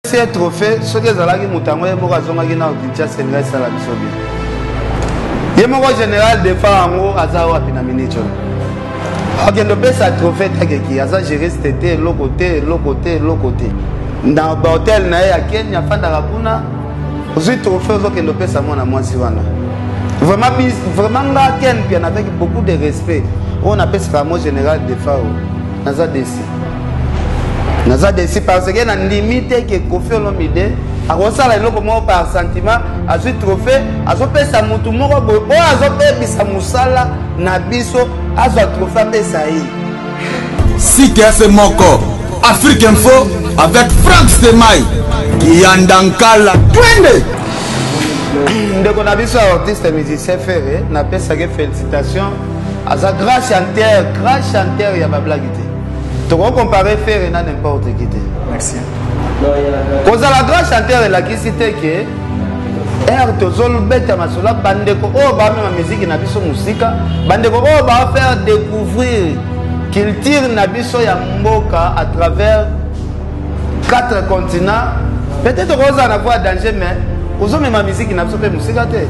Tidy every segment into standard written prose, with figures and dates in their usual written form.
C'est un trophée, ce que Zalaki Moutango et Morazonga qui n'a aucun chance de rester à la mission. Il y a un général de Farango, Azawa Pinaminicho. Ok, le best à trophée, qui a géré cet été, l'autre côté. Dans l'hôtel, il y a Kenya, Fandarapuna. Aussi, trophée, il y a un best à moi, Siwana. Vraiment, Ken, avec beaucoup de respect. On appelle ce fameux général de Faro. Naza Dessi. Naza Dessi, parce qu'il y a une limite qui est Kofi Olomide. A rosala eloko mo par sentiment azui trophée azopesa mutu moko boy o azopebisa musala na biso azwa trophée pesa yi CTS Moko Afrique Info avec Franck Stemai qui andankala twende ndeko na biso artiste musicien ferré na pesa ke félicitations aza grand chanteur ya ba blague te to comparer ferré na n'importe qui te merci. Cause la grand chanteur et la qui cité que air tozol beta masola bandeko o ba ma musique na biso musika bandeko o ba faire découvrir culture na biso ya mboka à travers 4 continents peut-être cause na voix danger mais ozo ma musique na biso pe musika te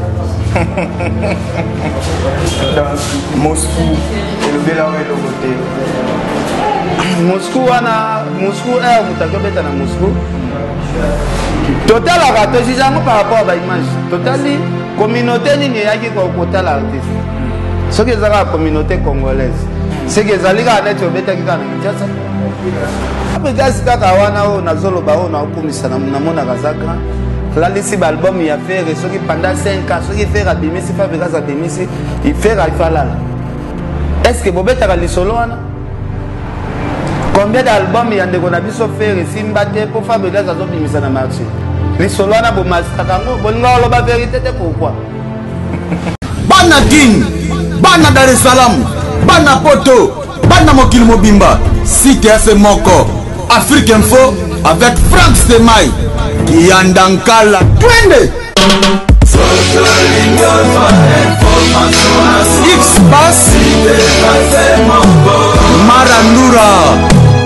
Moscou le Bélarus le côté Moscou air mutaka beta na Moscou total rato si jamais par rapport à l'image totali communauté nini yaki ko kota l'artiste ce que ça la communauté congolaise c'est que ça liga net beta ki kana kiasa après gaz kaka wana o nazolo ba o na okumisa na mona kazaka là ici album il a fait ce qui pendant 5 ans ce qui fait abimisi fa vega za abimisi il fait rafala est-ce que bobeta ka lisolo wana combien d'albums il y a des gens faire ici pour faire des choses dans le marché les solos na bon la vérité pourquoi Bana Guine, Bana Dar es Salaam, Bana Poto, Bana Mokil Mobimba, CTS Moko Afrique Info avec Franck Stemai qui andankala twende X-Bass Marandura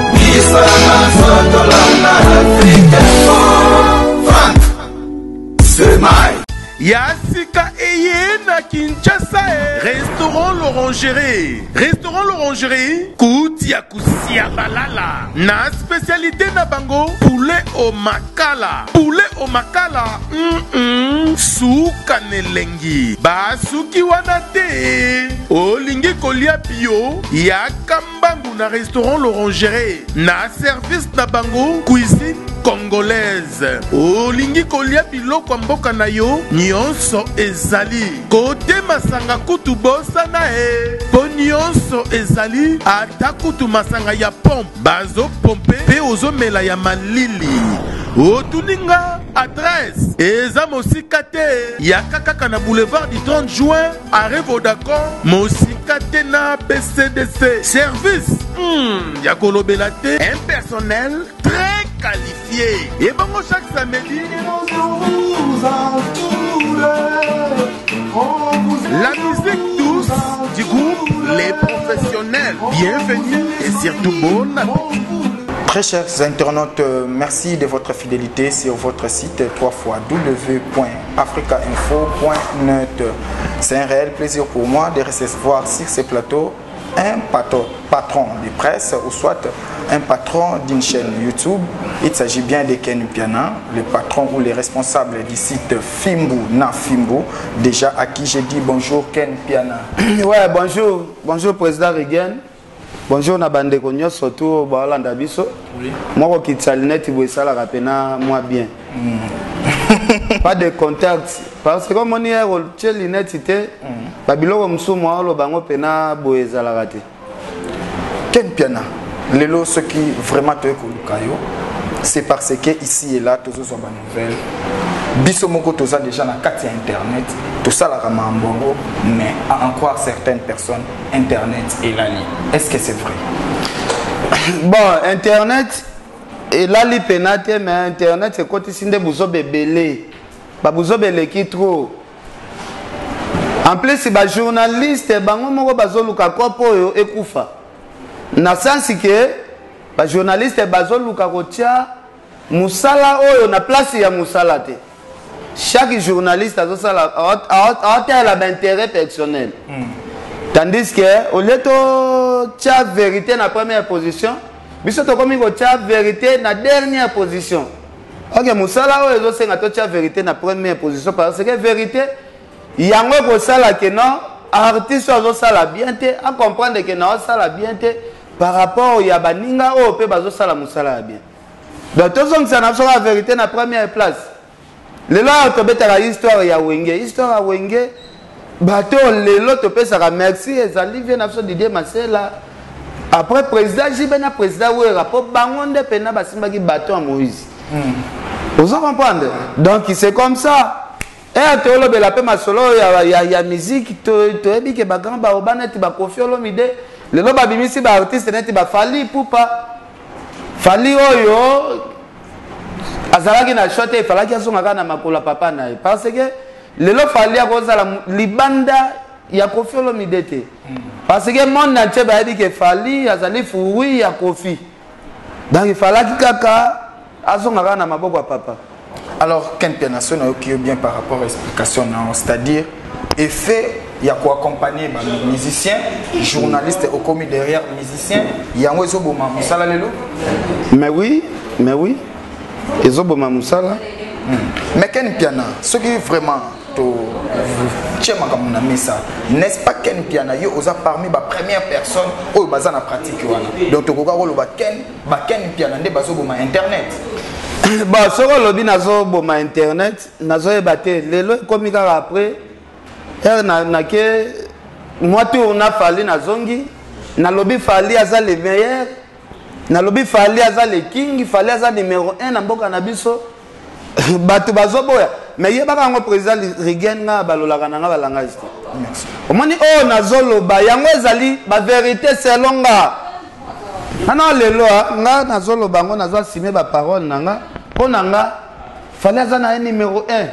Yassika Eyena Kinshasa Restaurant L'Orangerie. Restaurant L'Orangerie Koutia Koussia Balala. Na spécialité na bango poulet au makala. Poulet au makala Souka nelengi Basuki wanate Olingi kolia bio Yakambangu na restaurant L'Orangerie. Na service na bango cuisine congolaise. Olingi kolia biloko mboka na yo nyonso ezali. Kote masanga kutu bosa na po nyonso ezali. Ata kutu masanga ya pompe bazo pompe pe ozomela ya malili. Otuninga adresse eza mosika te ya kaka na boulevard du 30 juin arrêt Vodacom mosika te na BCDC. Service ya kolobela te, un personnel très qualifié. Et bon, chaque samedi la musique douce du groupe Les Professionnels. Bienvenue et surtout bon appétit. Très chers internautes, merci de votre fidélité sur votre site www.africainfo.net. C'est un réel plaisir pour moi de recevoir sur ce plateau un patron de presse ou soit un patron d'une chaîne YouTube. Il s'agit bien de Ken Piana, le patron ou le responsable du site Fimbu na Fimbu. Déjà à qui j'ai dit bonjour Ken Piana. Ouais, bonjour. Bonjour président Regen. Bonjour Nabande Konyo, surtout Baolanda Biso. Moi, qui t'alinette, vous ça la rapena moi bien. Pas de contact. Parce que comme on est au l'identité, Babylon Msoumo, le bango pena boeza la raté. Ken Piana, Lelo, ce qui vraiment te kayo, c'est parce que ici et là, tous les nouvelles. Biso moko toza déjà na carte internet, tout ça la ramambongo, mais à en croire certaines personnes, internet est la ligne. Est-ce que c'est vrai? Bon, internet et la li penate, mais internet c'est quand tu bouzo bébélé, ba bouzo belé qui trop. En plus c'est ba journaliste, bango moko bazo luka kopo yo ekufa. Na sens que ba journaliste bazo luka kotia musala oyo na place ya musala te. Chaque journaliste a l'intérêt personnel. Tandis que au lieu de la vérité na première position, biso to komi ko tia vérité na dernière position. OK, musala oyo zo senga to tia vérité na première position parce que vérité yango ko sala que non artiste zo sala bien te à comprendre que non sala bien te par rapport ya baninga o pe bazo sala musala bien. Donc to zong sana so la vérité na première place. Lelo to betaka histoire ya Wenge, histoire ya Wenge bato lelo to pesa ka merci ezali vient na so Didier Masela. Après président Jibena président Wera po bangonde pena basimbaki bato à Moïse. Vous comprenez? Donc c'est comme ça. Et to lo bela pe masolo ya musique to ebi ke bagamba obana ti ba Koffi Olomide lelo ba bimisi ba artiste net ba Fally Ipupa. Fally oyo azalaki na shot e falaki asonga na makolo papa na ye parce que lelo Fally akozala libanda ya Koffi Olomide te parce que monde entier ba dit que Fally azali furi ya Koffi donc il falaki kaka asonga na maboko ya papa. Alors Ken Pianasso na yo bien par rapport à l'explication c'est-à-dire effet il y a quoi accompagner les musiciens journalistes au commis derrière musiciens yango ezoboma musala lelo. Mais oui ezoboma musala. Mais Ken Piana ce qui vraiment to tchema comme na mesa n'est-ce pas Ken Piana yo oza parmi ba première personne oyo baza na pratique wana donc to koka ko ba Ken Piana nde bazoboma internet. Bon soko lobi nazoboma internet nazoyeba te lelo komi kaka après na ke moi tour na Fally na zongi na lobi Fally aza le meilleur na lobi Fally aza le king Fally aza numéro 1 na mboka na biso bato bazoboya mais yebaka ngo président Rigen nga balolaka na nga balangasi te. Merci. Omoni o nazoloba yango ezali ba vérité selon nga. Ana lelo nga nazoloba ngo nazwa sime ba parole na nga pona nga Fally aza na numéro 1.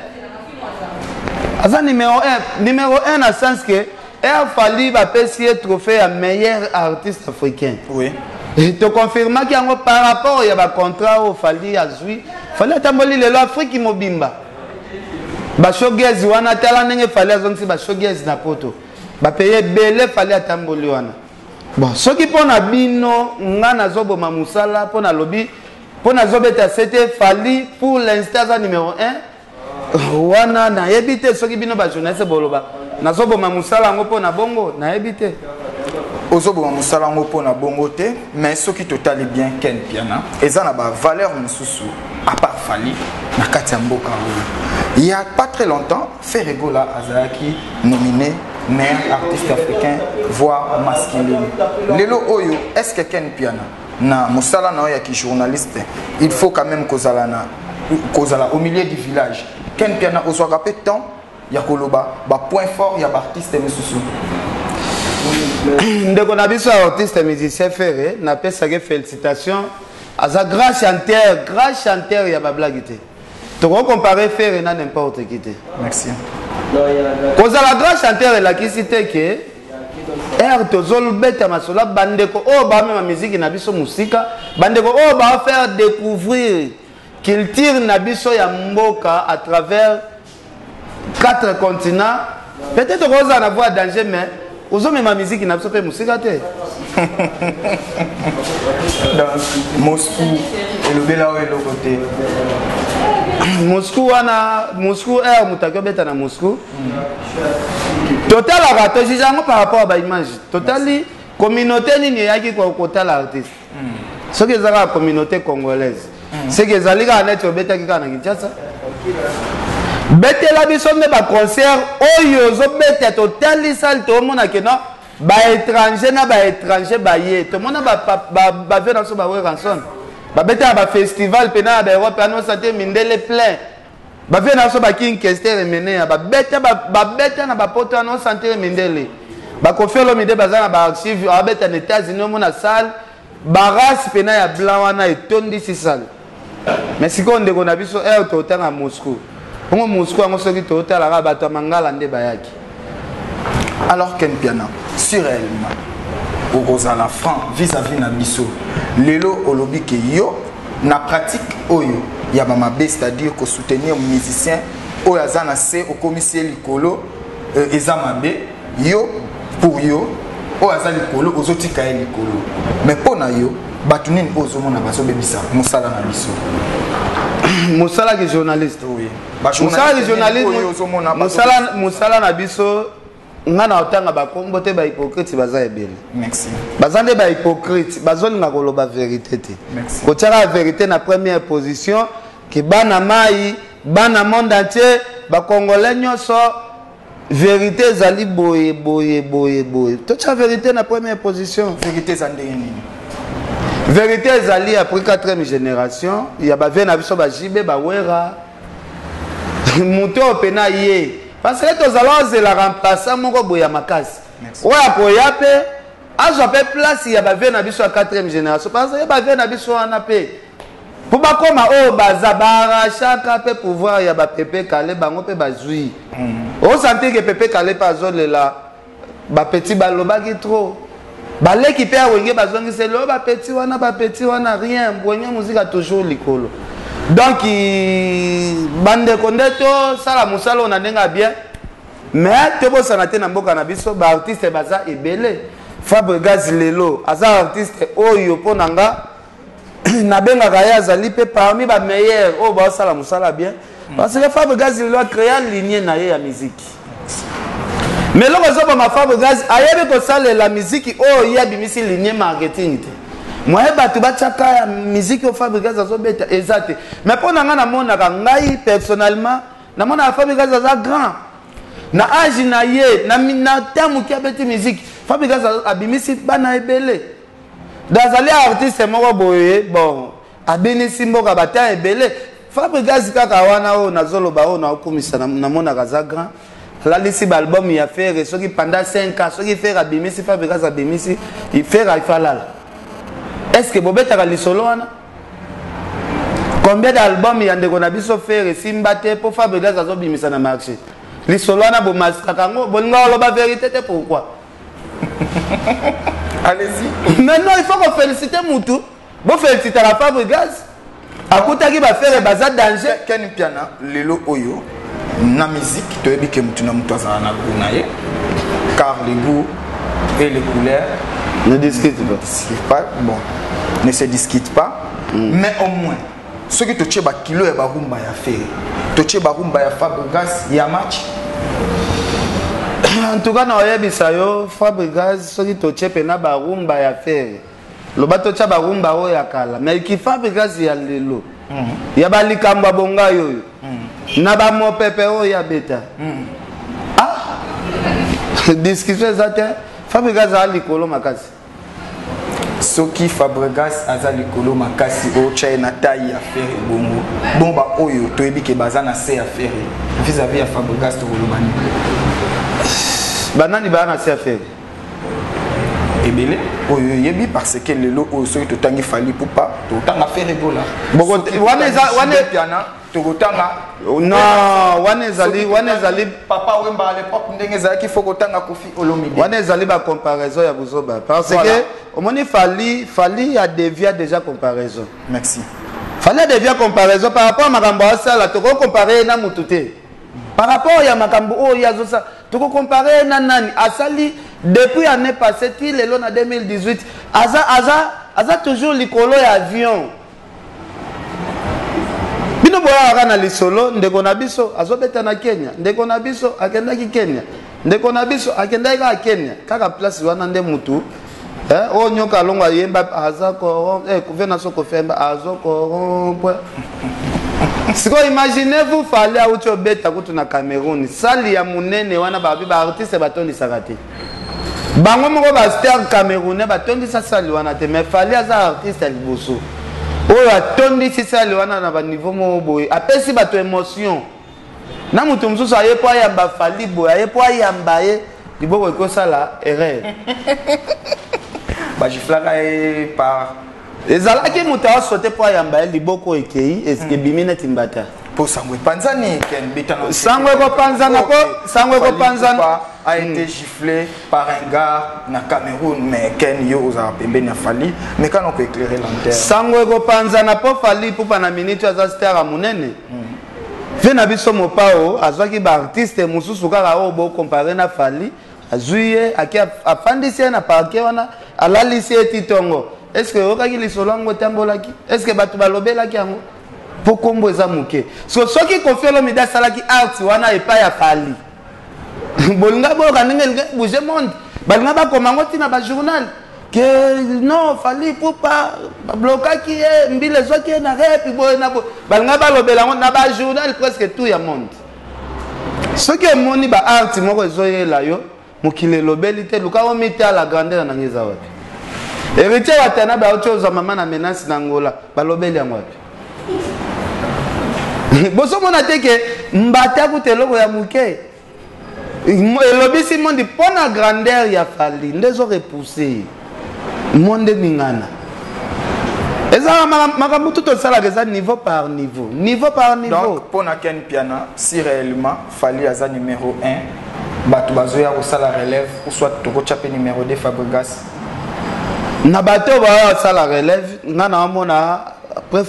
Aza numéro 1 na sens que Fally va pesier trophée à meilleur artiste africain. Oui. Et te confirma qu'il y a par rapport il y a un contrat au Fally azui. Fally atamboli lelo Afrique mobimba. Ba showgezi wana tala ndenge Fally azongisi ba showgezi na poto. Ba payer belé Fally atamboli wana. Bon, ce qui pona bino nga nazoboma musala pona lobi pona zobeta c'était Fally pour l'instant numéro 1. Wana na yebite soki bino ba journaliste boloba nazoboma musala ngo pona bongo na yebite ozoboma musala ngo pona bongo te mais soki totali bien Ken Piana eza na ba valeur mususu à part Fally na kati ya mboka il y a pas très longtemps Ferregola azalaki nominé meilleur artiste africain voire masculine lelo oyo est-ce que Ken Piana na musala na ya ki journaliste il faut quand même kozala au milieu du village Ken Piana ozwaka pe temps ya koloba ba point fort ya ba artiste mususu ndeko na biso artiste musicien Ferre na pesaka félicitations aza grand chanteur ya ba blague te to comparer Ferre na n'importe qui te. Merci. Kozala grand chanteur la ki cité que tozol beta masola bandeko o ba même musique na biso musika bandeko o ba faire découvrir qu'il tire na biso ya mboka à travers 4 continents. Peut-être qu'on va en avoir danger, mais aux hommes ma musique n'a pas fait musique. Moscou et le Béla et le côté. Moscou est mutakio beta na Moscou. Total à rato, j'ai par rapport à l'image. Totali communauté ni yaki kwa kota l'artiste. Ce que c'est la communauté congolaise. C'est que Zaliga a net au bêta qui a Kinshasa. Bête la biso me ba concert oyo zo bête total salle tout le monde a que non ba étranger ba yé tout le monde ba faire dans so ba ouais ranson. Ba bête ba festival pena ba Europe no santé mindele plein. Ba faire dans so ba king kester mené ba bête na ba poto no santé mindele. Ba Koffi Olomide bazana ba archive ba bête en États-Unis mo na salle ba race pena ya blanc wana etondi si salle. Mais si on a vu total à Moscou. Pour Moscou, on a vu total à Rabat Mangala de Bayaki. Alors Ken Piana, sur elle, au Rosala franc vis-à-vis Nabiso, Lelo Olobi ke yo, na pratique oyo ya mamabe, c'est-à-dire que soutenir musicien oyo aza na se au commissaire likolo eza mabe yo pour yo oyo aza likolo ozotika ye likolo mais pona yo bato nini ozomona bazobebisa mosala na biso mosala ke journaliste oui mosala ke journaliste mosala na biso nga na otanga bakombo te bahypocrite baza ebele. Merci. Baza nde bahypocrite bazolinga koloba vérité te. Kotiaka vérité na première position ke bana mai bana monde entier bakongolais nyonso vérité ezali boye boye boye boye. Totia vérité na première position. Vérité za ndenge nini? Vérité ezali après 4e génération ya bave na biso bajibe bawera muto opena ye. Parce que tous allons la remplacer moko boya makasi. Ouais apoya pe azo pe place ya bave na biso 4e génération parce que bave na biso ana pe. Pour ba koma o bazabara chaka pe pouvoir ya ba pepe kale bango pe bazui. O santé que pepe kale pa zone là ba petit baloba ki trop. Ba leki pe wenge bazongi c'est lo ba petit wana rien bonya musique toujours likolo. Donc, bande kondeto, sala musala on a denga bien. Mais, tebo sanate na mboka na biso, ba artiste baza ebele. Fabregas lelo, aza artiste oyo ponanga, na benga kaya zalipe parmi ba meilleurs, oh ba sala musala bien. Parce que Fabregas lelo a créé une lignée na ye ya musique. Mais loko zoba ma Fabregas, ayebe ko sala la musique, oh ya bimisi lignée marketing te. Moi batu bataka ya musique au Fabregas azobeta exact mais pour nga na mona ka ngai personnellement na mona Fabregas aza grand na âge na ye na tamu ki abeti musique Fabregas abimisi bana ebele dazali artiste moko boye bon abinisi mboka bata ebele Fabregas kaka wana o nazoloba o na okumisa na mona ka za grand la lisi ba album ya faire soki pendant 5 ans soki faire abimisi Fabregas abimisi il faire ifalala. Est-ce que Bobet a lisolo wana? Combien d'albums y a ndeko na biso faire simbate pour Fabregas azobimisa na marché? Lisolo wana bo maskakango bonga loba vérité te pourquoi? Allez-y. Maintenant il faut qu'on félicite Moutou. Bon féliciter la Fabregas. Akuta ki ba faire baza danger ken piana lelo oyo na musique to ebike mutu na mutu azana na kunaye car les goûts et les couleurs ne discute pas. Bon, ne se discute pas. Mais au moins, ce que tu as kilo et barumba ya fait, tu as barumba ya Fabregas ya match. En tout cas, na oyebisa yo Fabregas ce que tu as pena barumba ya fait. Le bato tu as barumba o ya kala, mais qui Fabregas ya lelo. Ya balikamba bonga yo. Na ba mo pepe o ya beta. Ah. Discussion zaten. Fabregas a likolo makasi. Soki Fabregas aza likolo makasi o China taille affaire bongo. Bomba oyo to ebi ke bazana se affaire. Vis-à-vis à Fabregas to kolobani. Banani ba na se affaire. Ebele oyo yebi parce que lelo o soki to tangi fali pour pas to tanga affaire ebola. Boko wane piana to kotanga. Non, wane zali papa wemba à l'époque ndenge za ki faut kotanga Kofi Olomide. Wane zali ba comparaison ya buzoba parce que au moni fali a dévié déjà comparaison. Merci. Fallait dévier comparaison par rapport à makambo asala to ko comparer na mututé. Par rapport ya makambo o ya zosa to ko comparer na nani asali depuis année passée til elon en 2018 aza toujours likolo ya avion. Bino boya na lisolo ndeko na biso azobeta na Kenya ndeko na biso akendaki Kenya ndeko na biso akendaki ka Kenya kaka place wana nde mutu o nyoka longa yemba azako kuvena soko femba azoko siko imaginez-vous fallait auto beta kutu na Cameroun sali ya munene wana ba artiste batondi sakati bango moko ba star camerounais batondi sa sali wana te mais fallait aza artiste ya liboso oyo atondi sisa lewana na ba niveau mo boye apesi bato émotion na mutu mususu ayepo ayamba fali boye ayepo ayamba ye liboko ekosala erreur ba jiflaka par ezalaki moto asote po ayamba liboko ekei eske bimine timbata pour Sangwe Panzani Ken Bitano Sangwe Kopanzana a été giflé par un gars na Cameroun mais Ken yo oza pembe na Fali mais quand on peut éclairer l'antenne Sangwe Kopanzana po Fali pour pana minute aza stera munene vena biso mopao azwaki ba artiste mususu kaka o bo comparer na Fali azuye aki afandisi na parquet wana alalisi etitongo est-ce que okaki lisolango tambolaki est-ce que batu balobelaki yango pokombo eza muke so soki kofiolo mida salaki art wana epa ya Fali bolinga boka ndenge bouger monde balinga bakoma ngo tina ba journal que non Fali pour pas blokaki mbile zoki na rep boy na balinga balobela ngo na ba journal presque tout ya monde soki emoni ba art moko ezoyela yo mukile lobeli te luka o mita la grandeur na ngeza wapi héritier watana ba ochoza mama na menace na ngola balobeli yango wapi boso mona teke mbata kuteloko ya muke elobisi monde pona grandeur ya Fali ndezo repousser monde ningana eza makambo tout osala que ça niveau par niveau donc pona Ken Piana si réellement Fali aza numéro 1 batu bazoya ko sala relève ou soit toko chape numéro 2 Fabregas na bato ba sala relève ngana mona après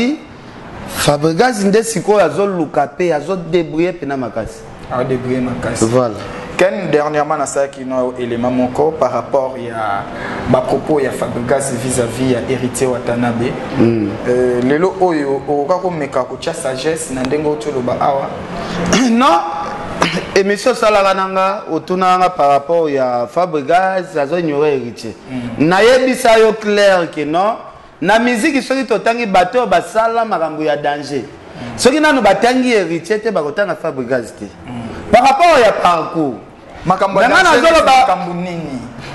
Fabregas nde siko azo lukape azo débrouiller pena makasi a débrouiller makasi voilà Ken dernièrement na ça qui no élément moko par rapport ya ba propos ya Fabregas vis-à-vis ya héritier Watanabe lelo oyo okako meka ko cha sagesse na ndengo tolo ba awa non émission salaka nanga otunanga par rapport ya Fabregas azo ignorer héritier na yebisa yo clair que non na musique soki totangi bato basala makambo ya danger soki nanu batangi héritier te bakotanga Fabregas te par rapport ya parcours makambo ya makambo nini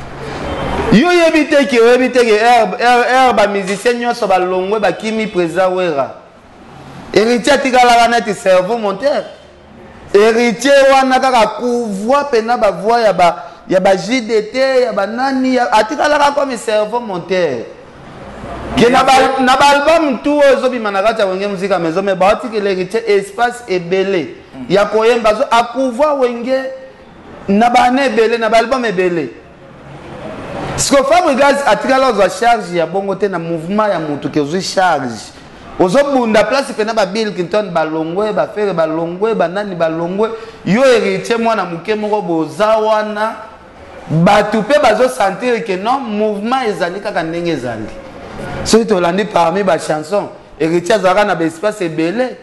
yo yebite ke ba musicien nyonso balongwe bakimi président wera héritier tikalaka neti cerveau monteur héritier wana kaka kuvoix pena ba voix ya ba JDT ya banani atikalaka comme cerveau monteur que na ba album tout ozobima na kati ya wenge muzika maison mais baoti que l'héritier espace ebele ya koyemba zo akuvoix wenge na ba ebele na ba album ebele siko Fabregas atikala zo charge ya bongo te na mouvement ya mutu ke zo charge ozobunda place pena ba Bill Clinton balongwe ba fere balongwe banani balongwe yo héritier mwana muke moko boza wana batu pe bazo sentir que non mouvement ezali kaka ndenge ezali so to landi parmi ba chanson héritier zara na ba espace ebele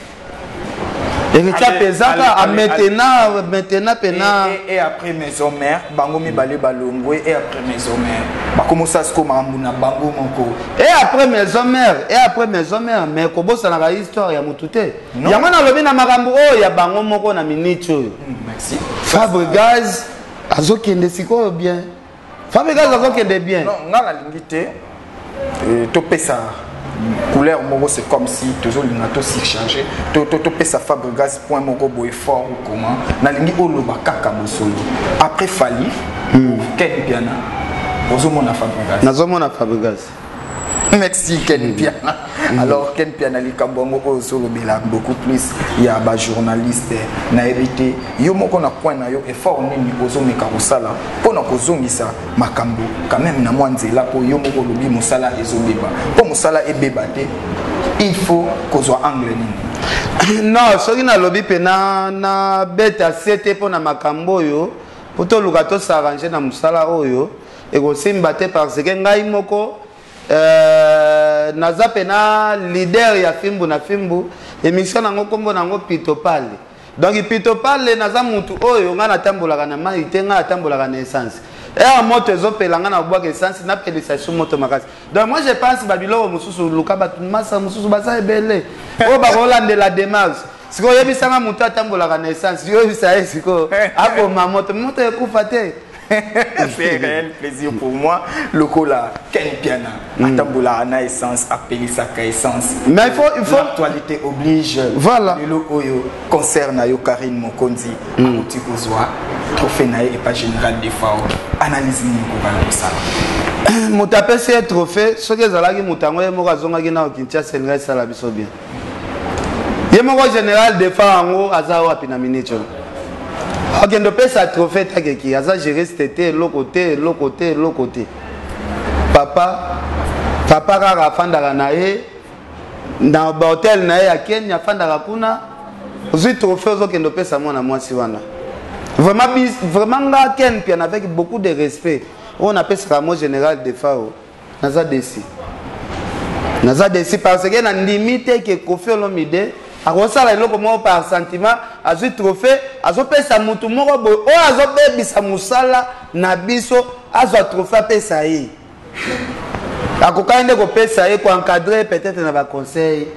héritier pesaka a maintenant pena et après maison mère bango mi balé balongwe et après maison mère bakomosa sko mamuna bango moko et après maison mère mais kobosa na histoire ya mutute yango na lobi na makambo o ya bango moko na minute oyo merci Fabregas azokende siko bien Fabregas azokende bien non ngala lingité to pesa couleur moko c'est comme si toujours lingato surchargé to pesa Fabregas point moko boy fort ou comment na lingi oloba kaka bosolo après Fali Ken Piana ozomona Fabregas nazomona Fabregas merci Ken Piana alors Ken Piana likambongo ozolo bela beaucoup plus ya ba journaliste na éviter yo moko na point na yo effort nini ozomeka kosala pona kozongisa makambo quand même na mwanzela po yo moko lobi musala ezobeba po musala ebeba te il faut kozwa angle nini non soki na lobi pena na beta sete pona makambo yo poto lukato s'arranger na musala oyo ekosimba te parce que ngai moko naza pena leader ya fimbu na fimbu émission nango kombo nango Pito Pale donc Pito Pale naza mutu oyo nga natambolaka na mai te nga natambolaka na essence et moto ezopela nga na bwaka essence na pelisa su moto makasi donc moi je pense babiloko mususu luka batu masa mususu baza ebele o bakolande la démarche siko yebisanga mutu atambolaka na essence yo yebisa siko akoma moto ekufa te. C'est un réel plaisir pour moi. Le cola Ken Piana, Atamboula na essence, appelé ça essence. Mais il faut l'actualité oblige. Voilà. Le oyo concerne yo Karine Mokonzi, Amouti Kozwa, trophée nae et pas général des FAO. Analyse ni ko ça. moto apesi ye trophée soki ezalaki moto yango ye moko azongaki na Kinshasa elinga esala biso bien ye moko général defa yango aza wapi na minute oyo akende opesa trophée takeki aza juriste te eloko te papa kaka afandaka na ye na bahotel na ye ya Kenya afandaka kuna ozwi trophée ozokende opesa mwana mwasi wana vraiment nga Ken Pian avec beaucoup de respect on appelle ça moi général de Fao naza desi parce que na limite que Koffi Olomide akosala eloko moko par sentiment azwi trophée azopesa mutu moko boye oyo azobebisa musala na biso azwa trophée apesa ye akokaki nde kopesa ye koencadre peut-être na baconseil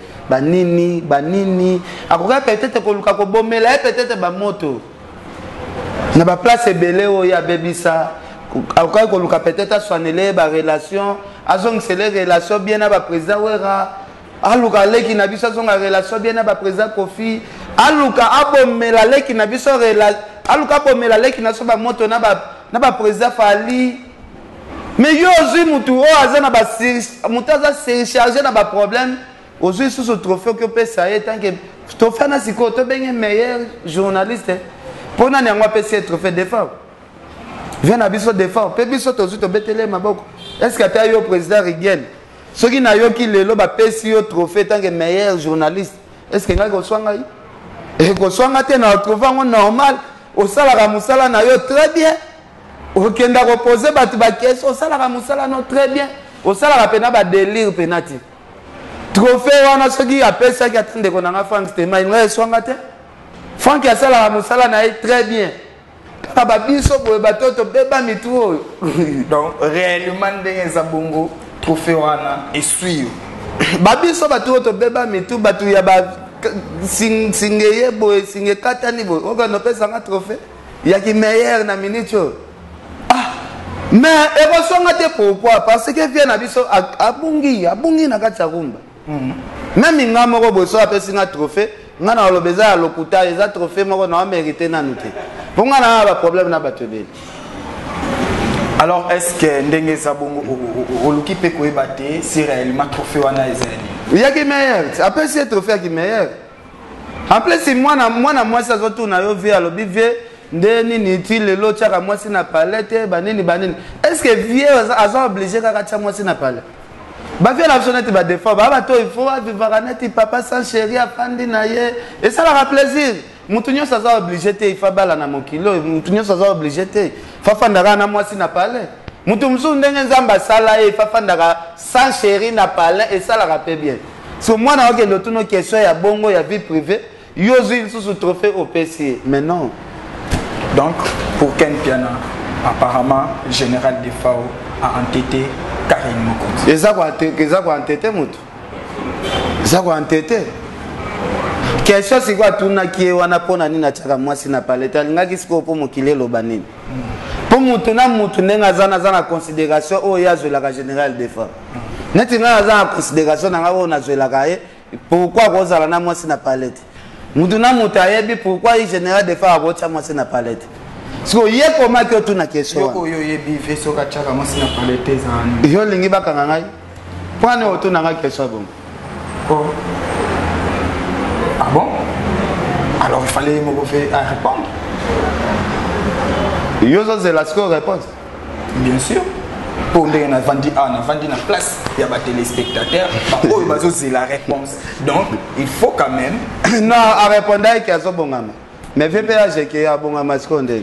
banini akokaki peut-être koluka kobomela ye peut-être bamoto na baplace ebele oyo abebisa akokaki koluka peut-être aswanele barelation azongisele relation bien na baprésident wera aluka leki na biso azonga relation bien na baprésident Kofi aluka abomela leki na biso aluka abomela leki na so bamoto na baprésident Fali mais yo ozwi mutu oyo aza na mutu aza surchargé na baproblème ozwi susu trophée oki opesa ye tanke trophée na sikoyo tobenge meilleur journaliste mpo nani yango apesi ye trophée défort vient na biso défort mpe biso tozwi tobetele maboko estce ata yo président Rigel soki nayoki lelo bapesi yo trophée tanke meilleur journaliste estce ngai koswanga ye ekoswanga te na otrouve yango normal osalaka mosala na yo très bien okenda kopose bato bakestion osalaka mosala no très bien osalaka mpena badélire mpena ti trophée wana soki apesaki ata ndeko nanga Frank Stema ngai eswanga te Frank asalaka mosala na ye très bien kaka babiso boye bato tobeba mitu oyo donc réellement ndenge eza bongo trophée wana esui yo babiso bato oyo tobeba mitu bato ya singe ye boye singe katani boye okende opesanga trophée yaki meilleur na minute oyo mais ekoswanga te pourquoi parce que vie na biso abungi na kati ya rumba même nga moko boye so apesi nga trophée nga na oloba eza ya lokuta eza trophée moko na wamérite nanu te mpo nga na baproblème na bato ebele. Alors est-ce que ndenge eza bongo oluki mpe koyeba te si réellement trophée wana eza nini yaki meilleur apesi ye trophée yaki meilleur en plus si mwana mwasi azotuna yo vie alobi vie nde nini ti lelo tiaka mwasi na palais te banini est-ce que vie aza obligé kaka tia mwasi na palais bavie na biso neti badefort baa bato il faut avivaka neti papa sans chéri afandi na ye esalaka plaisir mutu nyonso aza obligé te ifa bala na mokili oyo mutu nyonso aza obligé te fafandaka na mwasi na palais mutu mosusu ndenge nzambe asala ye fafandaka sans chéri na palais esalaka mpe bien so mwana okende otuna question ya bongo ya vie privée yo ozwi lisusu trophée opesi ye mais non. Donc pour Ken Piana apparemment général de Fao a entêté Karine Mokonzi eza koantete mutu eza koantete question siko atunaki ye wana mpona nini atiaka mwasi na palete alingaki sikoyo mpo mokili eloba nini mpo mutu na mutu ndenge aza na considération oyo ye azwelaka général de Fao neti ngai aza na considération na ngai oyo nazwelaka ye pourquoi akozala na mwasi na palete mutu na mutu ayebi pourquoi ye général de Fao akotia mwasi na palete siko ye komaki otuna question yo yebi ve soka tiaka mwasi na palete ezalani yo olingi bakanga ngai mpo ani otuna ngai question bongo ah bon alors il fallait me répondre yo ozozela sikoyo réponse bien sûr pour ndenge navandi na place ya batelespectateur oyo bazozela réponse donc il faut quand même non arépondre eke azobongama mais ve mpe ageke abongama sikoyo ndenge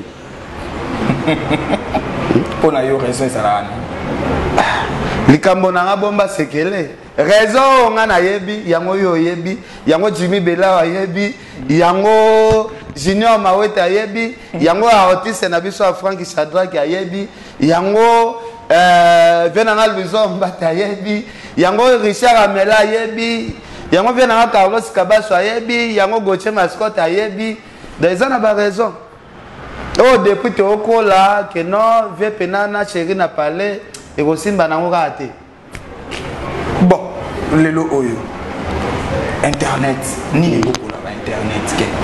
mpona yo raison ezalaka likambo na nga bomba sekele raison oyo nga nayebi yango oyo oyebi yango Jimmy Belao ayebi yango Junior Mawete ayebi yango artiste na biso ya Frank Shadrack ayebi yango venanga Louison Mbata ayebi yango Richard Amela ayebi yango venanga Carlos Kabaso ayebi yango Gauthier Mascotte ayebi eza na baraison oyo depuis tokola ke non vie pena na chéri na palais ekosimba nango kaka te bon lelo oyo internet nini ekokola ba internet ke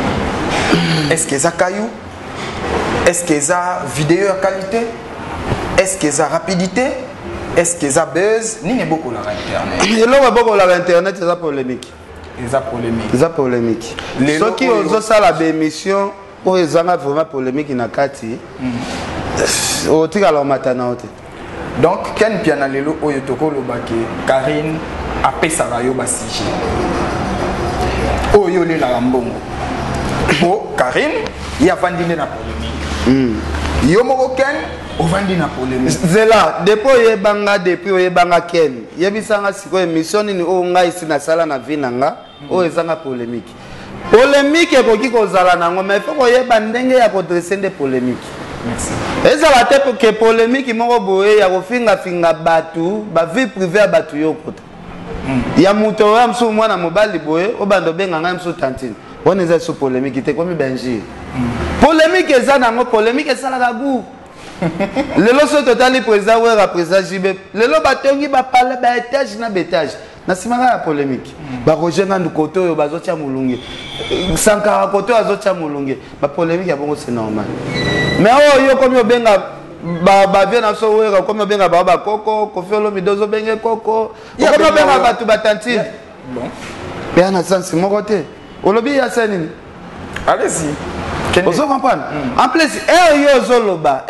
est-ce que eza kayu est-ce que eza vidéo ya qualité Est-ce que ça rapidité? Est-ce que ça buzz? Ni ne beaucoup la internet. Et là beaucoup la internet c'est polémique. Eza polémique. Eza polémique. Ceux qui osent ça la émission pour les gens vraiment polémique na kati. Au tika la matana ote. Donc Ken Piana lelo oyo toko lobake Karine apesa rayo ba sujet. Oyo le la mbongo. Oh Karine ya vandine na polémique. Yo moko Ken ovandi na polémique. Zela depuis yebanga Ken. Yebisanga siko émission ni o ngai sina sala na vinanga o ezanga polémique. Polémique ekoki kozala nango mais faut koyeba ndenge ya kodresser des polémiques. Merci. Ezala te pour que polémique moko boye ya kofinga finga batu ba vie privée ya batu yokota. Ya muto wa msu mwana mobali boye obando benga ngai msu tantine. On est sur polémique te komi benji. Polémique eza nango polémique esala ka goût. Lelo so totali président wera président JB. Lelo batongi ba parler ba étage na bétage. Na simanga ya polémique. Ba rojenga ndukoto yo bazotia mulungi. Sankara koto azotia mulungi. Ba polémique ya bongo c'est normal. Mais oh yo comme yo benga ba bien na so wera comme yo benga ba koko kofiolo midozo benge koko. Comme yo benga batu batantine. Bon. Bien na sens moko te. Olobi ya senini. Allez-y. Vous comprenez? En plus, Zoloba,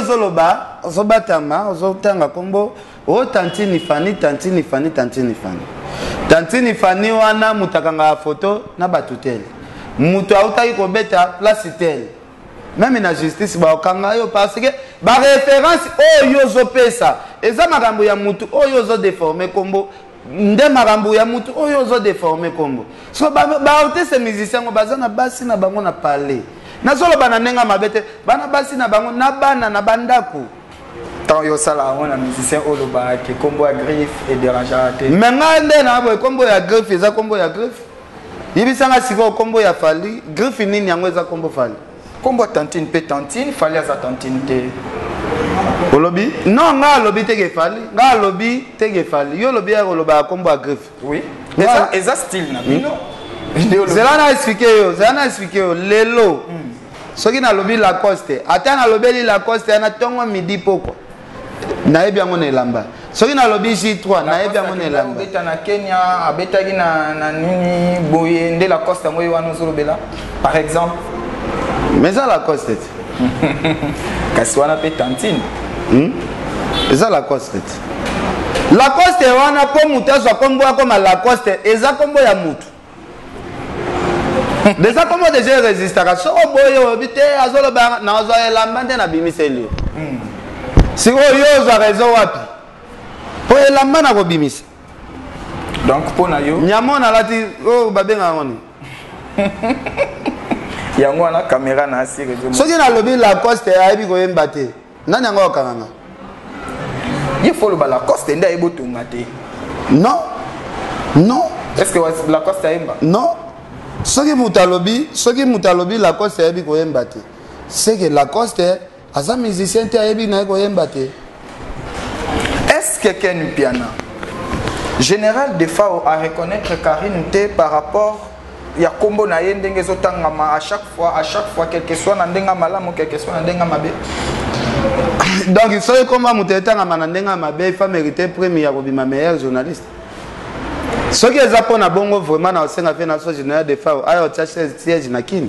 Zobatama, Zotanga Combo, O Tantini Fani, Tantini Fani, Tantini Fani. Tantini Fani, wana mutakanga photo, na batutel. Mutu autayi kobeta, place tel. Même na justice, ba okanga yo parce que, ba référence, Oyo Zopesa, eza makambo ya mutu, Oyo Zo déformé Combo. Nde makambo ya mutu Oyo Zo déformé Combo. So, ba ote ces musiciens, baza na basi na bango na parler. Nazolo bana nenga mabete bana basi na bango na bana na bandaku tant yo sala on a musicien oloba ke combo ya griffe et dérangeant te menga nde na boy combo ya griffe eza combo ya griffe yibisanga siko combo ya fali griffe nini yango eza combo fali combo tantine pe tantine fali za tantine te olobi non nga lobi te ke fali nga lobi te ke fali yo lobi ya oloba combo ya griffe oui eza style na bino zela na expliquer yo lelo soki na lobi Lacoste ata na lobeli Lacoste na tongo midi poko na yebi yango na elamba soki na lobi J3 na yebi yango na elamba beta na Kenya abetaki na nini boye nde Lacoste ngoyi wana zolobela par exemple mais ça Lacoste kasi wana pe tantine eza Lacoste Lacoste wana po mutazo akombo akoma Lacoste eza kombo ya mutu déjà comment déjà résister à ça au boyo habité azolo ba na ozo elamba nde na bimiseli si oyo za raison wapi po elamba na ko bimisa donc pona yo nyamona lati o babenga ngoni yango na caméra na asire soki na lobi Lacoste ayebi ko yemba te nani yango okanga il faut le Lacoste nda ebotunga te non est-ce que Lacoste aimba non soki mutalobi Lacoste ayebi koyemba te c'est que Lacoste aza musicien te ayebi na koyemba te. Est-ce que Ken Piana général de Fao à reconnaître Karine te par rapport ya kombo na ye ndenge zotangama à chaque fois quel que soit na ndenga malamu quel que soit na ndenga mabe donc il serait comme mutetanga na ndenga mabe il faut mériter premier ya kobima meilleur journaliste. Ce qui est appris na bongo vraiment na osenga fait na so général de Fao ayo tchache siège na kini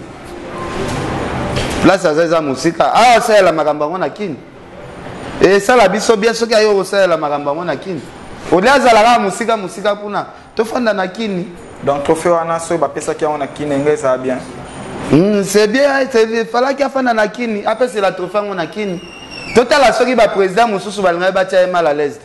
place aza musika ayo ça la makambo na kini et ça la biso bien ce qui ayo ça la makambo na kini oliaza la musika kuna to fanda na kini donc trophée wana so ba pesa ki na kini ngé ça bien c'est bien c'est fallait qu'il fanda na kini après c'est la trophée na kini total la soki ba président mususu balinga ba tia mal à l'aise.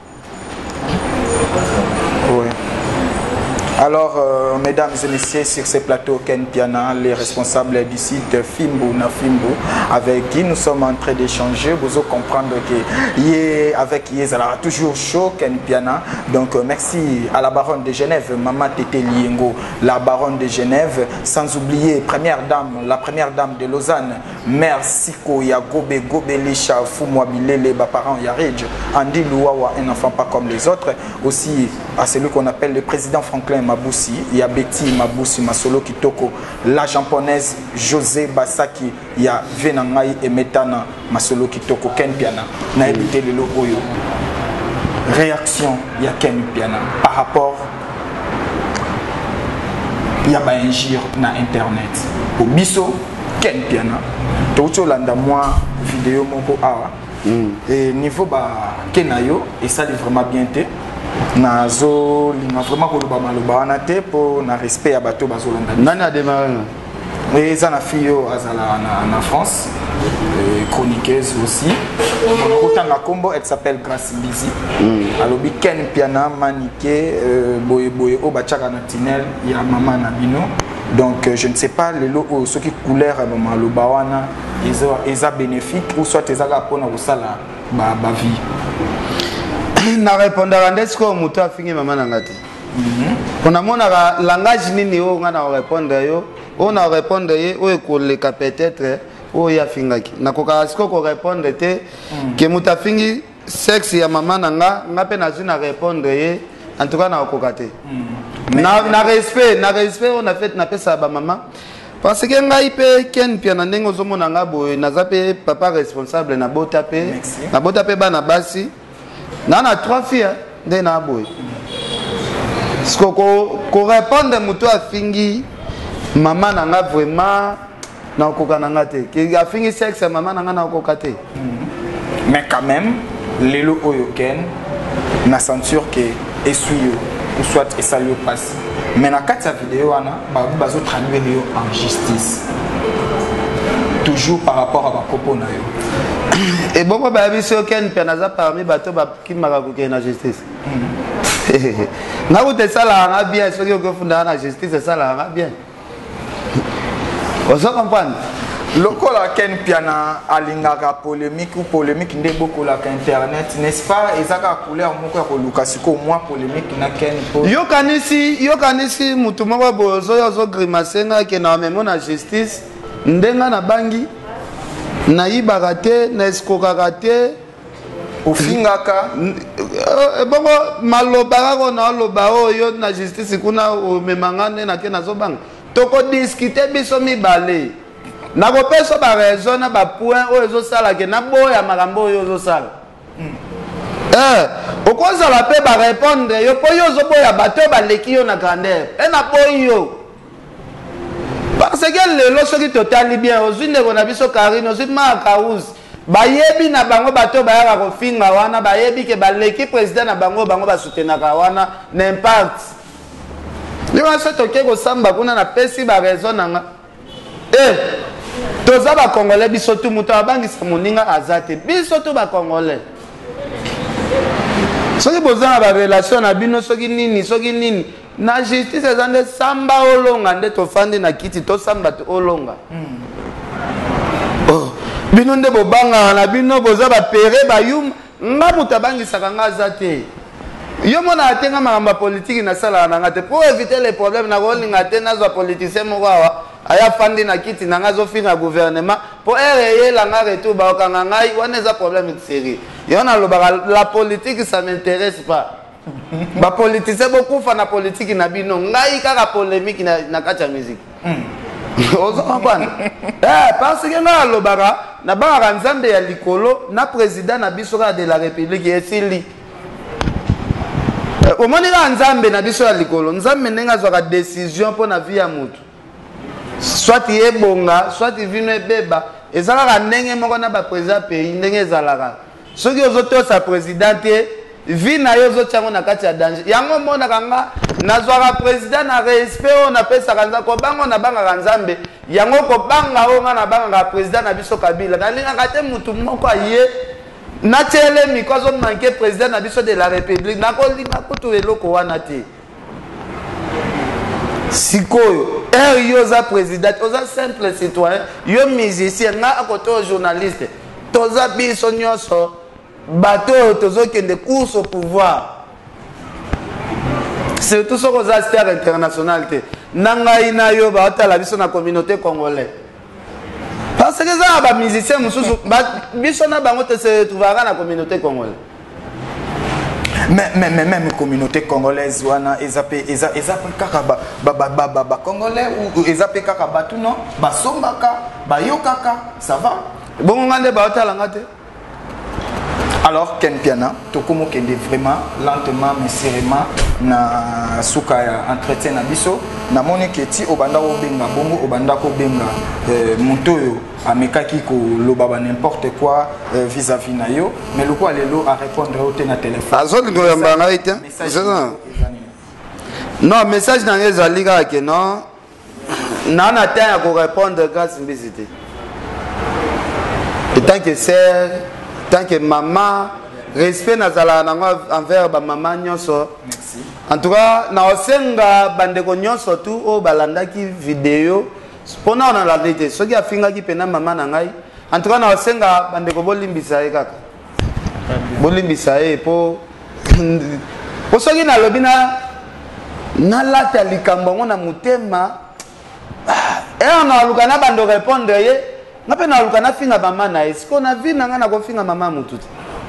Oui. Alors, mesdames et messieurs, sur ce plateau, Ken Piana, les responsables du site Fimbo na Fimbo, avec qui nous sommes en train d'échanger, vous comprendre que avec Yezala toujours chaud, Ken Piana. Donc, merci à la baronne de Genève, Maman Tété Liengo, la baronne de Genève, sans oublier la première dame de Lausanne, Mère Siko Yagobe Gobelisha Fumwabilele, les parents Yaridj, Andy Louawa, un enfant pas comme les autres, aussi à celui qu'on appelle le président Franklin Mabusi, il y a Betty Mabusi Masolo Kitoko, la japonaise José Basaki, il y a Venangai et Metana Masolo Kitoko, Ken Piana. Na évité le logo. Réaction, il y a Ken Piana par rapport il y a un gire na internet. Au biso Ken Piana. Tout landa moi vidéo moko awa. Et niveau ba kenayo et ça est vraiment bien té. Nazo linga vraiment ko ba maloba wana té pour na respect ya bato bazo landa. Nani a démarré? Et ça na fio azala na France. Chroniqueuse aussi. Mon combo, elle s'appelle Grace Busy. Alobi Ken Piana Maniké Boye Boye au Bachaka Natinel, il y a Maman Nabino. Donc je ne sais pas les lots ceux qui coulèrent maman le bawana ils ont bénéfique ou soit ils ont pour na sala ba vie. Na répondre à ndesco muto afingi maman nangati. On a mon langage nini o ngana répondre yo, on a répondre ye o ekoleka peut-être o ya fingaki. Na koka siko ko répondre te que muto afingi sexe ya maman nanga ngape na zuna répondre ye en tout cas na okokate. Na respect on a fait na pesa ba maman parce que ngai pe Ken Piana ndengo zo mona nga boye naza pe papa responsable na bota pe bana basi na 3 filles nde na boye sko ko répondre muto afingi maman nanga vraiment na okokana ngate ki afingi sexe maman nanga na okokate mais quand même lelo oyo Ken na ceinture que essuie ou soit et ça lui passe. Mais dans cette vidéo, on a traduire en justice. Toujours par rapport à ma propos. Et bon, si Ken Piana parmi bateau qui m'a raconté la justice. N'a ça là bien, ce que vous la justice, ça là bien. Vous comprenez? Local Ken Piana alingaka polémique ou polémique ndé beaucoup la internet n'est-ce pas ezaka couleur moko ko lukasiko moi polémique na Ken yo kanisi mutu moko bozo yo grimacenga ke na memo na justice ndenga na bangi na yibaka te na eskokaka te ofingaka bongo maloba ko na loba oyo na justice kuna o memangane na ke na zobanga toko discuter biso mibale na ko peso ba raison na ba point oyo zo sala ke na boya makambo oyo zo sala okoza la pe ba répondre yo po yo zo boya bato ba leki yo na grandeur na boyo parce que lelo soki totali bien ozinde ko na biso Karine ozi ma kaus ba yebi na bango bato ba ya ko finga wana ba yebi ke ba leki président na bango ba soutenaka wana n'impact ni wa so toke ko samba kuna na pesi ba raison nanga toza ba congolais biso tu muto abangisa moninga azate biso tu ba congolais soki bozana ba relation na bino soki nini na justice ezande samba olonga nde tofandi na kiti to samba to olonga bino nde bobanga na bino boza ba pere ba yum nga muto abangisaka nga azate yo mona atenga makambo politique na sala na ngate pour éviter les problèmes na kolinga te nazwa politicien moko awa aya fandi na kiti na nga zo finga gouvernement pour RE la nga retour ba okanga ngai wana eza problème sérieux yo na lobaka la politique ça m'intéresse pas ba politicien beaucoup fa na politique na bino ngai kaka polémique na kati ya musique ozo comprendre parce que nga lobaka na ba nzambe ya likolo na président na biso de la république esili omoni la nzambe na biso ya likolo nzambe ndenge azwaka décision pour na vie ya mutu soit yebonga soit vino ebeba ezalaka ndenge moko na ba président pays ndenge ezalaka soki ozotosa président te vie na yo ozotiango na kati ya danger yango monaka nga nazwaka président na respect oyo napesaka nzambe kobanga na bangaka nzambe yango kobanga oyo nga na bangaka président na biso Kabila nalingaka te mutu moko aye natele miko azomanke président na biso de la république nakolinga kutu eloko wana te sikoyo yo za président oza simple citoyen yo musicien nga akoto journaliste toza biso nyonso bato tozokende course au pouvoir surtout soko za star international te nangai na yo baotala biso na communauté congolaise parce que ça ba musicien mususu biso na bango te se trouvera na communauté congolaise Même communauté congolaise wana ezapé kaka ba congolais ou ezapé kaka batu non ba sombaka ba yokaka ça va bon ngande ba otalanga te. Alors Ken Piana tokomo kende vraiment lentement mais sérieusement na suka ya entretien na biso na moni keti obanda ko benga bongo obanda ko benga montoyo amekaki ko loba n'importe quoi vis-à-vis na yo mais le quoi lelo à répondre au na téléphone azoli ko yamba ite non message na ngeza liga ke non na na temps ko répondre grâce mbisité et tant que c'est tant que maman respect nazala envers ba maman nyonso. Merci. En tout cas na osenga bandeko nyonso tu o balandaki vidéo pona na la vérité soki afinga ki pena maman na ngai en tout cas na osenga bandeko bolimbisa e kaka bolimbisa e po soki na lobi na lata likambo ngo na mutema na luka na bando répondre ye ngape na luka na finga maman na esko na vi na nga na ko finga maman mututi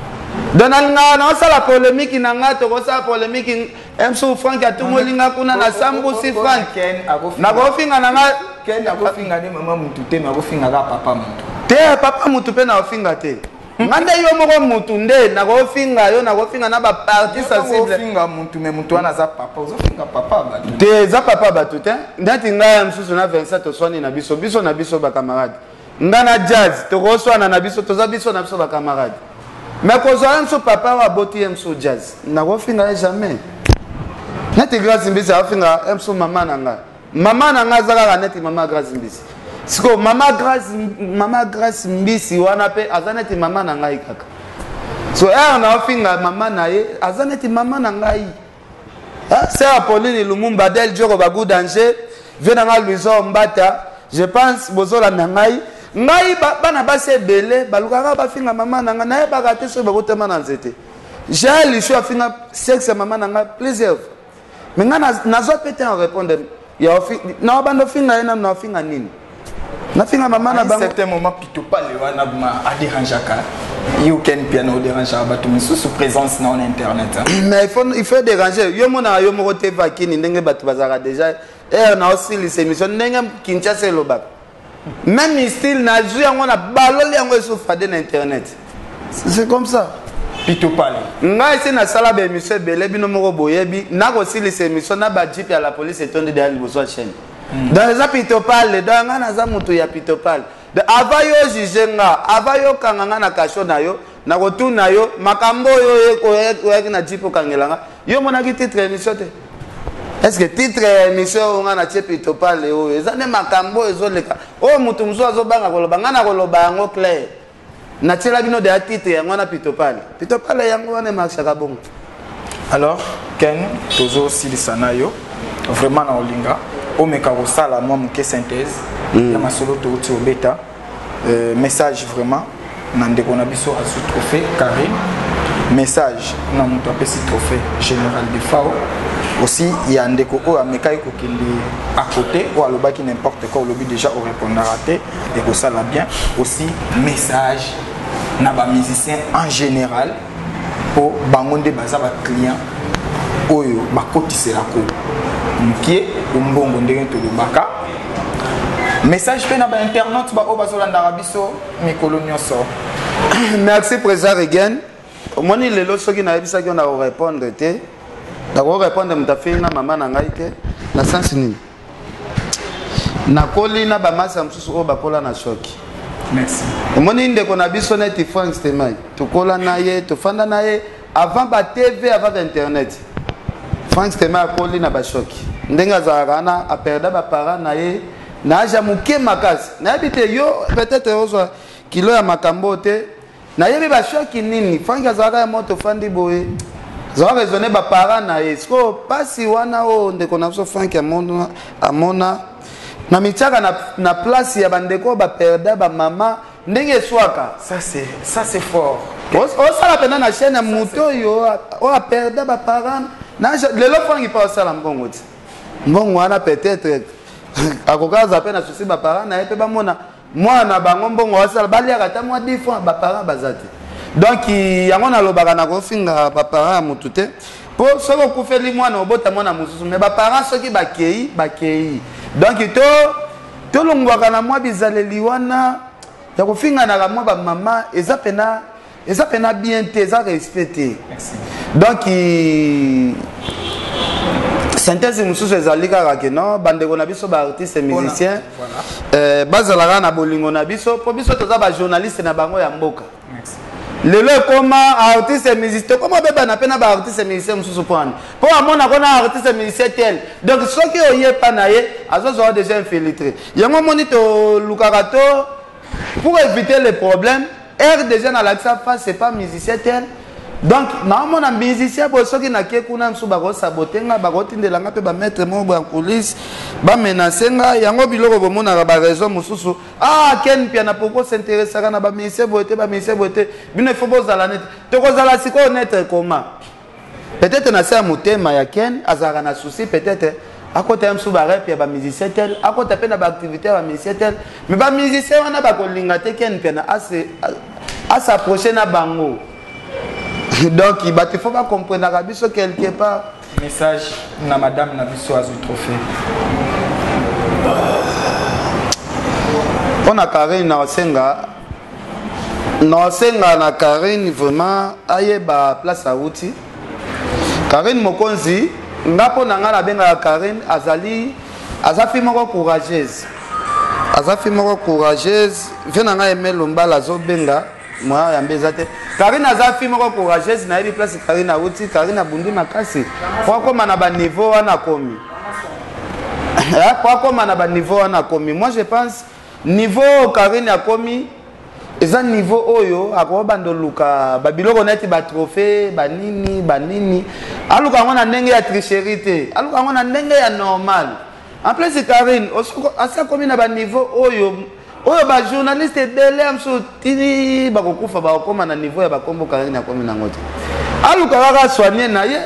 donal nga na sala polémique na nga to ko sala polémique emso Frank atumolinga kuna na sambu si Frank na ko finga na nga ken na ko finga ni maman mututi na ko finga ka papa mutu te papa mutu pe na finga te ngande yo moko mutu nde na ko finga yo na ko finga na ba partie sensible finga mutu me mutu ana za papa zo finga papa ba te za papa ba tout ndati nga msusu na 27 to swani na biso na biso ba camarade ngana jazz to ko swana na biso to za biso na biso ba camarade mais ko zo mso papa wa boti mso jazz na ko finga jamais neti grâce mbisi a finga mso mama na nga zaka neti mama grâce mbisi siko mama grâce mbisi wana pe azaneti mama na ngai kaka so na finga mama na ye azaneti mama na ngai c'est Apolline Lumumba del Joko Bagou danger vient nga Louison Mbata je pense bozola na ngai bana base belé balukaka ba finga mama na nga na ba raté so ba kotema na nzete j'ai le choix finga sexe mama na nga plaisir mais nga nazo pété en répondre ya na bando finga ina na finga nini na finga mama na bango certain moment pito pas le wana ma a dérangeaka you can piano déranger ba tout sous présence na internet mais il faut déranger yo mona yo moko te vakini ndenge batu bazaka déjà na aussi les émissions ndenge Kinshasa lobaka même style na jou yango na baloli yango sur fade na internet c'est comme ça pito pale nga ese na sala ba émission belé bino moko boyebi na ko si les émissions na ba jeep ya la police etonde de liboso chaîne dans les pito pale dans nga na za mutu ya pito pale de avayo jijenga avayo kanganga na kasho na yo na ko tuna yo makambo yo yaki na jeep kangelanga yo mona ki titre émission te est-ce que titre émission on a tie pito pale o ezane makambo ezoleka o mutu mzo azobanga koloba ngana koloba yango clair na tiela bino de titre yango na pito pale yango wana marchaka bongo. Alors Ken tozo silisana yo vraiment na olinga o meka ko sala moi muke synthèse ya masolo to ti obeta message vraiment na ndeko na biso a sous trophée carré message na muto apesi trophée général de FAO aussi il y a ndeko o ameka ko kende à côté ou alobaki n'importe quoi lobi déjà au répondre raté et que ça la bien aussi message na ba musicien en général pour bangonde baza ba client oyo bakotisela ko mukie umbongo ndenge to lobaka message pe na ba internet ba o bazolanda biso mikolo nyonso. Merci président again moni lelo soki na yebisa ki on a répondre te d'accord répondre mutafinga mama na ngai te na sens nini nakoli na ba masa msusu o bakola na shoki. Merci. Moni ndeko na biso neti Frank Stemai tukola na ye tofanda na ye avant ba TV avant internet Frank Stemai akoli na ba shoki ndenge azalaka na aperda ba parents na ye na aja muke makasi na yebite yo peut-être ozwa kilo ya makambo te na yebi ba shoki nini Frank azalaka ya moto fandi boye za raisonner ba parents na ye sko pasi wana o ndeko na biso Frank amona na mitiaka na place ya bandeko ba perda ba mama ndenge swaka ça c'est fort o sala pena na chaîne muto yo o perda ba parents na lelo Frank pa sala mbongo ti mbongo wana peut-être akokaza pe na souci ba parents na pe ba mona mwana bango mbongo wasala bali akata mwa 10 francs ba parents bazati donc yango na lobaka na kofinga ba parents ya mutu te po soko kufeli mwana obota mwana mususu mais ba parents soki bakei donc to longwaka na mwa bizaleli wana ya kofinga na mwa ba mama eza pena bien te eza respecté donc synthèse mususu ezali kaka ke non bandeko na biso ba artiste musicien bazalaka na bolingo na biso po biso toza ba journaliste na bango ya mboka lelo ekoma artiste musicien koma beba na pena ba artiste musicien mususu pwana po amona kona artiste musicien tel donc soki oye pa na ye azozwa déjà infiltré yango moni to lukaka to pour éviter les problèmes R déjà na l'accent face c'est pas musicien tel donc normalement na musicien bo soki na ke kuna msu ba ko sabotenga ba ko tindelanga pe ba mettre mo ba police ba menacer nga yango biloko bo mona ba raison mususu ken pia na poko s'intéresser na ba musicien boete bino faut bozala net to kozala siko net comment peut-être na sa motema ya ken azara na souci peut-être à côté msu ba rap ya ba musicien tel à côté pe na ba activité ba musicien tel mais ba musicien wana ba ko lingate ken pia na à s'approcher na bango. Donc il faut pas comprendre Arabiso quelque part. Message na madame Nabiso Azul Trophée. On a Karine na Osenga na Karine vraiment aye ba place à outil. Karine Mokonzi ngapo na ngala benga Karine azafi moko courageuse. Azafi moko courageuse vena nga emelomba la zo benga moi ya mbezate. Karine azafi moko courageuse na yebi place Karine outi Karine bundu makasi. Kwa koma na ba niveau wana komi. Kwa koma na ba niveau wana komi. Moi je pense niveau Karine akomi eza niveau oyo akoba ndoluka babiloko neti ba trophée banini aluka ngona ndenge ya tricherie te aluka ngona ndenge ya normal en plus Karine asa komi na ba niveau oyo ba journaliste dele amso tini bakokufa bakoma na niveau ya bakombo Karine akomi na ngote aluka kaka soigner na ye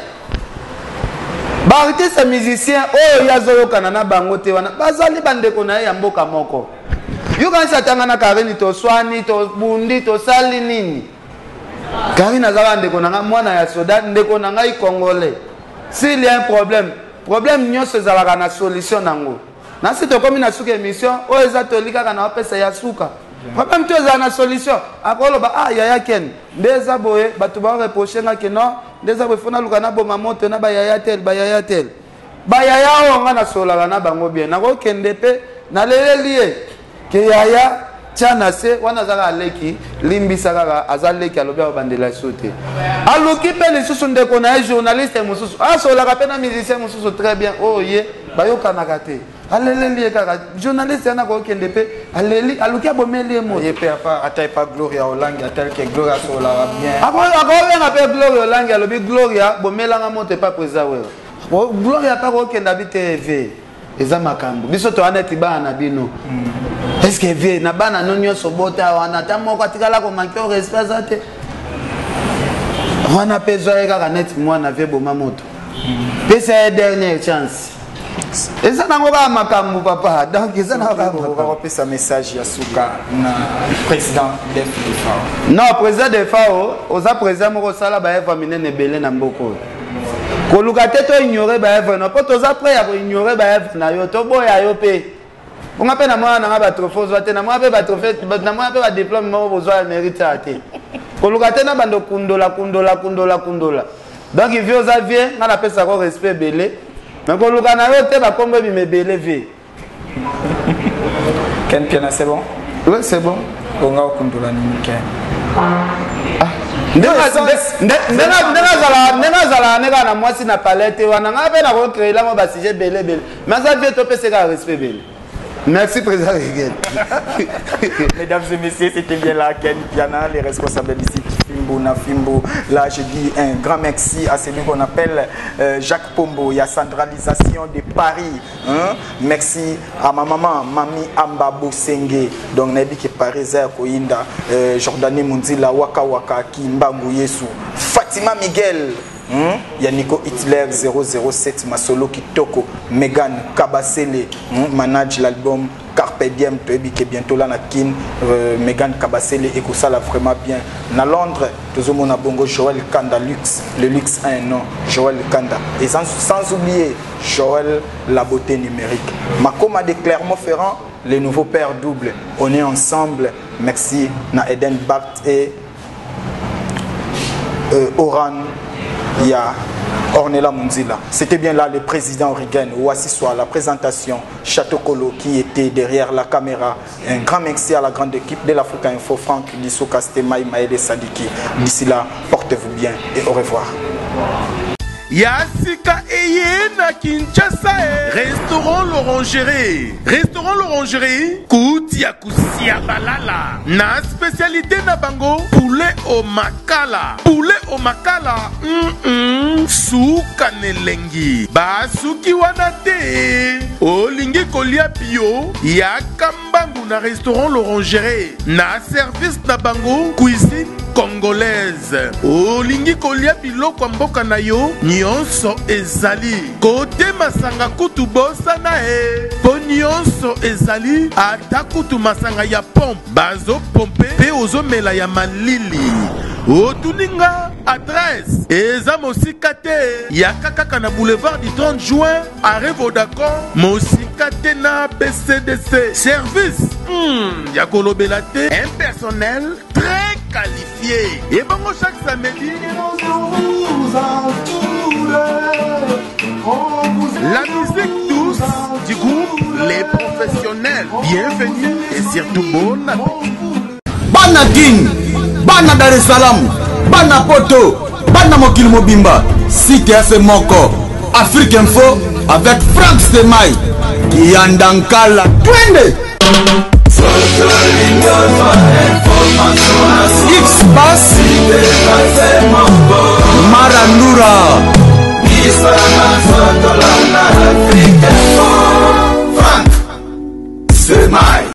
ba artiste musicien oyo yazoyokana na bango te wana bazali bandeko na ye ya mboka moko. Yo quand ça tangana Karine to swani to bundi to sali nini Karine azaba ndeko nanga mwana ya soda ndeko nanga i congolais s'il y a un problème nyonso ezalaka na solution nango na si to komi na suka émission o eza to lika na pesa ya suka problème to ezala na solution akoloba yaya ken ndeza boye batu ba reprocher nga ke non ndeza boye fona luka na boma moto na ba yaya tel bayaya o nga na solaka na bango bien na ko kende pe na lelelié que yaya tiana se wana zaka aleki limbisa kaka azaleki alobya bandela sote aluki pe les susu ndeko na journaliste mususu solaka pe na musicien mususu très bien ye bayoka kate aleleli kaka journaliste ana ko kende pe aleli aluki abomeli mo ye pe ata pas Gloria Olangi tel que Gloria solaka bien ako pe Gloria Olangi alobi Gloria bomelanga moto pas président we Gloria pas ko kende habite v eza makambo biso to aneti bana bino est-ce que vie na bana nonyo sobota wana tamoko atikala ko manquer au respect zate wana pezo eka net mwana vie boma moto pesa dernière chance eza nango ba makambo papa donc eza na ba pesa message ya suka na président DFAO non président DFAO oza président moko sala ba eva minene belé na mboko koluka te to ignorer ba eva no poto za prêt ya ko ignorer ba eva na yo to boya yo pe on appelle na moi na ba trophée zoate na moi pe ba trophée na moi pe ba diplôme mo bozwa mérite ate koluka te na bando kundola donc il vient aux aviens na la pesa ko respect belé mais koluka na yo te ba kombo bi me belé vie Ken Piana c'est bon oui c'est bon on va kundola ni Ken nega na mwasi na palette wana nga pe na ko créer la mo ba sujet belé mais ça vient to pesa ka respect belé. Merci président Rigel. Mesdames et messieurs, c'était bien là Ken Piana, les responsables d'ici Fimbo. Là, je dis un grand merci à celui qu'on appelle Jacques Pombo. Il y a centralisation de Paris. Merci à ma maman, Mami Amba Bosenge. Donc, Nabi qui Paris, Koinda, Jordanie Mundila, Waka Waka, Kimbangu Yesu, Fatima Miguel. Il y a Nico Hitler 007 Masolo Kitoko, Megan Kabasele manage l'album Carpe Diem que bientôt là na kin Megan Kabasele et que ça là vraiment bien. Na Londres, tout le monde a bongo Joël Kanda Luxe, le luxe a un nom, Joël Kanda. Et sans oublier Joël la beauté numérique. Makoma de Clermont-Ferrand, les nouveaux pères doubles. On est ensemble. Merci na Eden Bact et Oran. Il y a Ornella Munzila. C'était bien là le président Origen ou soit la présentation Château Colo qui était derrière la caméra. Un grand merci à la grande équipe de l'Africa Info, Franck Lissou Kastemaï, Maëlle Sadiki. D'ici là, portez-vous bien et au revoir. Yasika Eye na Kinshasa Restaurant l'Orangerie. Restaurant l'Orangerie Koutia Kousia Balala. Na spécialité na bango poulet au makala. Poulet au makala Souka nelengi Basuki wanate Olingi kolia bio Yakambangu na restaurant l'Orangerie. Na service na bango cuisine congolaise. Olingi kolia biloko mboka na yo nyonso ezali. Kote masanga kutu bosa na po nyonso ezali. Ata kutu masanga ya pompe bazo pompe pe ozomela ya malili. Otuninga adresse eza mosika te ya kaka na boulevard du 30 juin arrêt Vodacom mosika te na BCDC. Service ya kolobela te, un personnel très qualifié. Et bon chaque samedi la musique douce du groupe Les Professionnels. Bienvenue et surtout bon appétit. Bana King, Bana Dar es Salaam, Bana Poto, Bana Mokil Mobimba, CTF Moko, Afrique Info avec Franck Stemai, Yandankala, Twende. X-Bass, Marandura.